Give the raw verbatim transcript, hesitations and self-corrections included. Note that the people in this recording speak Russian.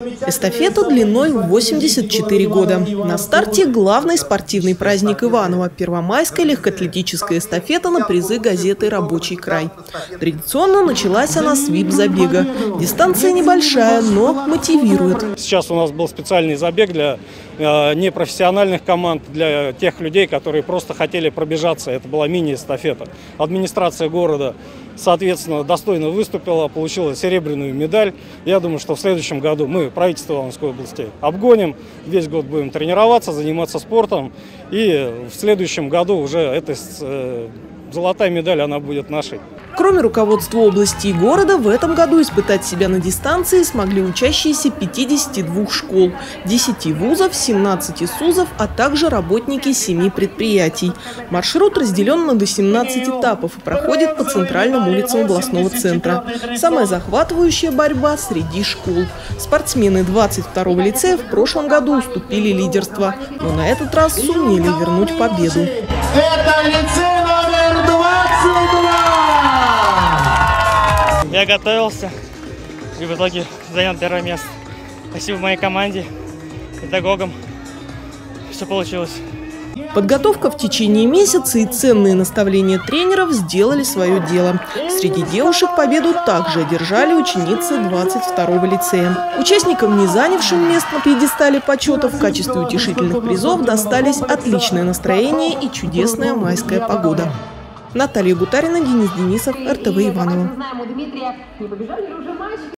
Эстафета длиной в восемьдесят четыре года. На старте главный спортивный праздник Иваново – первомайская легкоатлетическая эстафета на призы газеты «Рабочий край». Традиционно началась она с вип-забега. Дистанция небольшая, но мотивирует. Сейчас у нас был специальный забег для э, непрофессиональных команд, для тех людей, которые просто хотели пробежаться. Это была мини-эстафета. Администрация города, соответственно, достойно выступила, получила серебряную медаль. Я думаю, что в следующем году мы, правительство Ивановской области, обгоним. Весь год будем тренироваться, заниматься спортом. И в следующем году уже эта э, золотая медаль, она будет нашей. Кроме руководства области и города, в этом году испытать себя на дистанции смогли учащиеся пятидесяти двух школ, десяти вузов, семнадцати СУЗов, а также работники семи предприятий. Маршрут разделен на восемнадцать этапов и проходит по центральным улицам областного центра. Самая захватывающая борьба среди школ. Спортсмены двадцать второго лицея в прошлом году уступили лидерство, но на этот раз сумели вернуть победу. Это лицей номер двадцать два! Я готовился и в итоге занял первое место. Спасибо моей команде, педагогам. Все получилось. Подготовка в течение месяца и ценные наставления тренеров сделали свое дело. Среди девушек победу также одержали ученицы двадцать второго лицея. Участникам, не занявшим мест на пьедестале почета, в качестве утешительных призов достались отличное настроение и чудесная майская погода. Наталья Гутарина, Денис Денисов, эр тэ вэ Иваново.